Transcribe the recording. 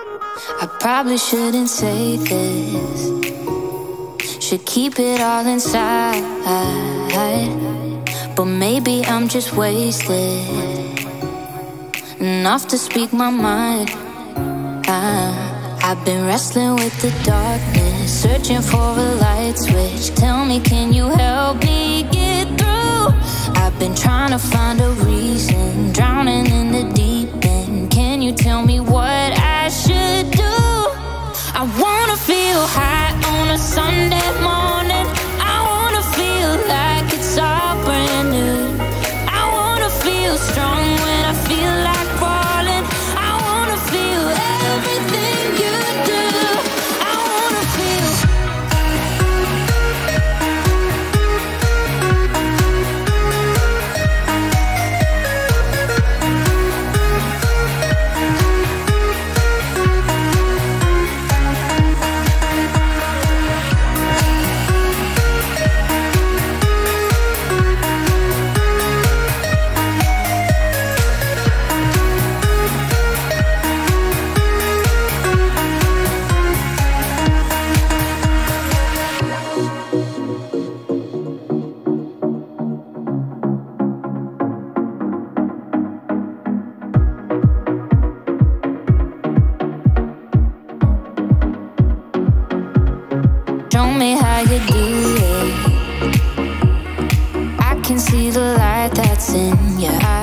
I probably shouldn't say this, should keep it all inside, but maybe I'm just wasted enough to speak my mind. I've been wrestling with the darkness, searching for a light switch. Tell me, can you help me get through? I've been trying to find a reason, drowning in the deep end. Can you tell me what I should do? I wanna feel high on a Sunday morning. I wanna feel like it's all brand new. I wanna feel strong when I feel like falling. I wanna feel everything you do. I wanna feel. Show me how you do it. I can see the light that's in your eyes.